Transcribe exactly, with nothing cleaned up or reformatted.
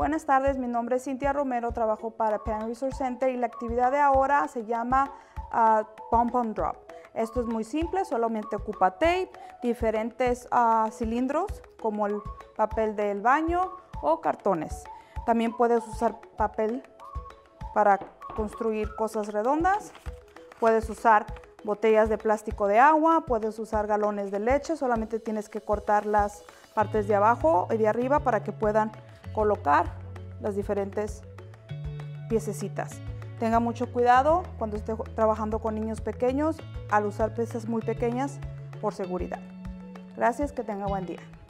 Buenas tardes, mi nombre es Cintia Romero, trabajo para Parent Resource Center y la actividad de ahora se llama uh, Bump and Drop. Esto es muy simple, solamente ocupa tape, diferentes uh, cilindros como el papel del baño o cartones. También puedes usar papel para construir cosas redondas, puedes usar botellas de plástico de agua, puedes usar galones de leche, solamente tienes que cortar las partes de abajo y de arriba para que puedan colocar las diferentes piececitas. Tenga mucho cuidado cuando esté trabajando con niños pequeños al usar piezas muy pequeñas por seguridad. Gracias, que tenga buen día.